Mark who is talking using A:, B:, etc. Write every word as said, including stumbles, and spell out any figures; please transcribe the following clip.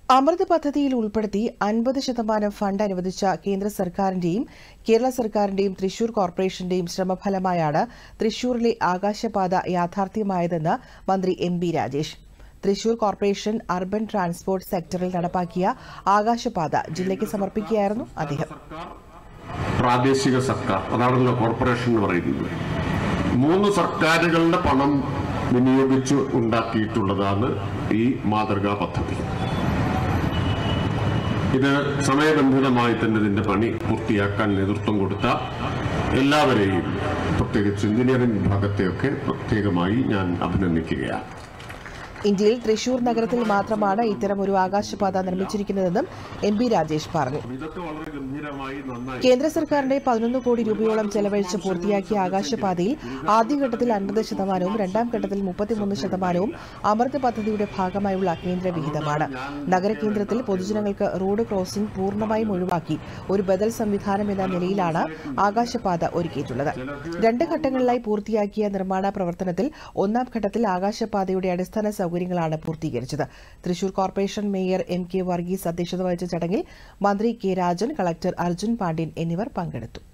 A: അമൃത് പദ്ധതിയിൽ ഉൾപ്പെടുത്തി അൻപത് ശതമാനം ഫണ്ട് അനുവദിച്ച കേന്ദ്ര സർക്കാരിന്റെയും കേരള സർക്കാരിന്റെയും തൃശൂർ കോർപ്പറേഷന്റെയും ശ്രമഫലമായാണ് തൃശൂരിലെ ആകാശപാത യാഥാർത്ഥ്യമായതെന്ന് മന്ത്രി M B Rajesh. Thrissur corporation urban transport സെക്ടറിൽ നടപ്പാക്കിയ ആകാശപാത ജില്ലയ്ക്ക് സമർപ്പിക്കുകയായിരുന്നു അദ്ദേഹം.
B: പ്രാദേശിക സർക്കാർ, അതാണല്ലോ കോർപ്പറേഷൻ എന്ന് പറയുന്നത്, മൂന്ന് സർക്കാരുകളുടെ പണം വിനിയോഗിച്ച് ഉണ്ടാക്കിയിട്ടുള്ളതാണ് ഈ മാതൃകാ പദ്ധതി. ഇത് സമയബന്ധിതമായി തന്നെ ഇതിന്റെ പണി പൂർത്തിയാക്കാൻ നേതൃത്വം കൊടുത്ത എല്ലാവരെയും, പ്രത്യേകിച്ച് എഞ്ചിനീയറിംഗ് വിഭാഗത്തെയൊക്കെ പ്രത്യേകമായി ഞാൻ അഭിനന്ദിക്കുകയാണ്.
A: ഇന്ത്യയിൽ തൃശൂർ നഗരത്തിൽ മാത്രമാണ് ഇത്തരം ഒരു ആകാശപാത നിർമ്മിച്ചിരിക്കുന്നതെന്നും എം ബി രാജേഷ് പറഞ്ഞു. കേന്ദ്ര സർക്കാരിന്റെ പതിനൊന്ന് കോടി രൂപയോളം ചെലവഴിച്ച് പൂർത്തിയാക്കിയ ആകാശപാതയിൽ ആദ്യഘട്ടത്തിൽ അൻപത് ശതമാനവും രണ്ടാം ഘട്ടത്തിൽ മുപ്പത്തിമൂന്ന് ശതമാനവും അമൃത് പദ്ധതിയുടെ ഭാഗമായുള്ള കേന്ദ്ര വിഹിതമാണ്. നഗരകേന്ദ്രത്തിൽ പൊതുജനങ്ങൾക്ക് റോഡ് ക്രോസിംഗ് പൂർണ്ണമായും ഒഴിവാക്കി ഒരു ബദൽ സംവിധാനം എന്ന നിലയിലാണ് ആകാശപാത ഒരുക്കിയിട്ടുള്ളത്. രണ്ട് ഘട്ടങ്ങളിലായി പൂർത്തിയാക്കിയ നിർമ്മാണ പ്രവർത്തനത്തിൽ ഒന്നാം ഘട്ടത്തിൽ ആകാശപാതയുടെ അടിസ്ഥാന സൗകര്യങ്ങളാണ് പൂർത്തീകരിച്ചത്. Thrissur corporation mayor M K Varghese അധ്യക്ഷത വഹിച്ച ചടങ്ങിൽ മന്ത്രി കെ രാജൻ, കളക്ടർ അർജുൻ പാണ്ഡ്യൻ എന്നിവർ പങ്കെടുത്തു.